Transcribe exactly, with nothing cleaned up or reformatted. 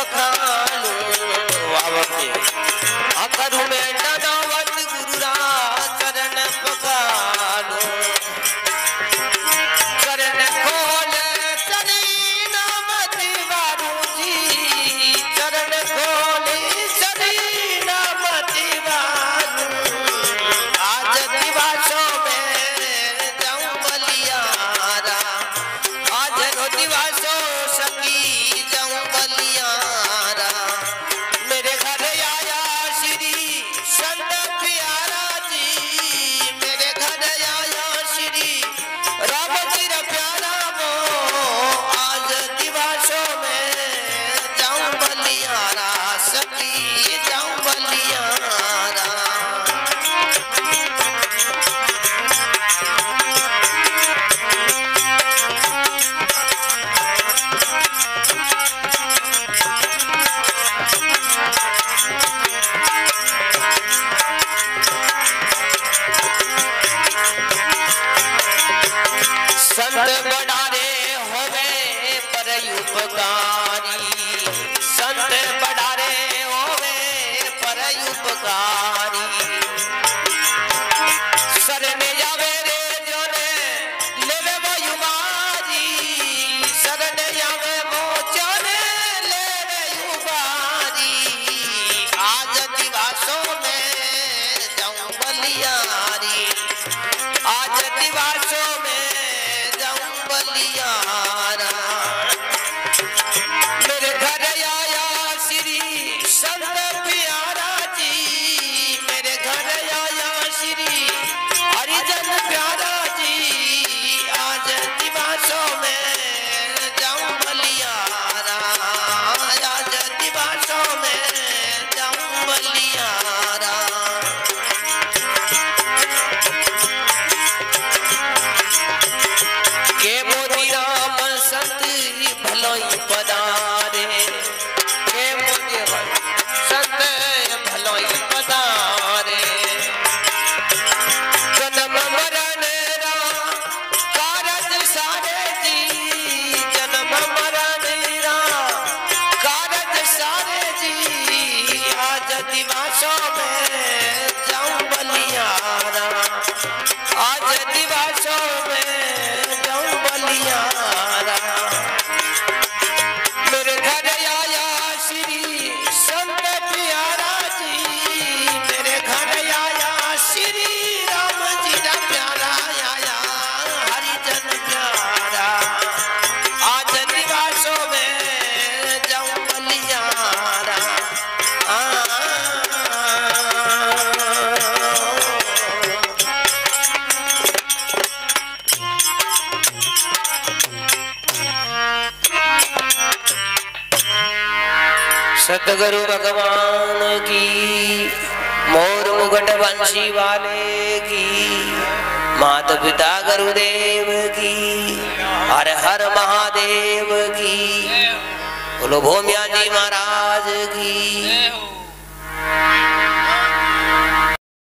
बखानू आवके अकरु में नदावत गुरुरा चरण बखानू चरण खोले चरी नाम दीवारू जी चरण खोले चरी नाम दीवारू आज दिवासों में जाऊं बलियारा आज रो दिवासों सकी जाऊं बलियारा मेरे घर आया श्री संत प्यारा जी मेरे घर आया श्री राम जी रा प्यारा वो आज दिवासों में जाऊं बलियारा सकी जाऊं बलियारा संत बड़ारे होवे पर उपकारी संत बड़ारे होवे पर उपकारी शरणे जावे रे जोने लेवे वो युवारी शरणे जावे वो जोने लेवे युवारी आज दिवासों में जाऊं बलियारी आज दिवासों में बलियारा मेरे घर आया श्री संत प्यारा जी मेरे घर आया श्री हरिजन प्यारा जी आज दिवासों में जाऊं बलियारा आज दिवासों में जाऊं बलियारा के मोदी राम संत भलोई पधारे के मोदी संत भलोई पधारे जन्म मरण रा कारज सारे जी जन्म मरण रा कारज सारे जी आज दिवासों में जाऊं बलियारा आज दिवासों में बलियारा मेरे घर आया श्री संत प्यारा जी मेरे घर आया श्री राम जी रा प्यारा आया हरिजन प्यारा आज दिवासों में जाऊं बलियारा सतगुरु भगवान की मोर मुकुट बंशी वाले की माता पिता गुरुदेव की हर हर महादेव की बोलो भूमिया जी महाराज की।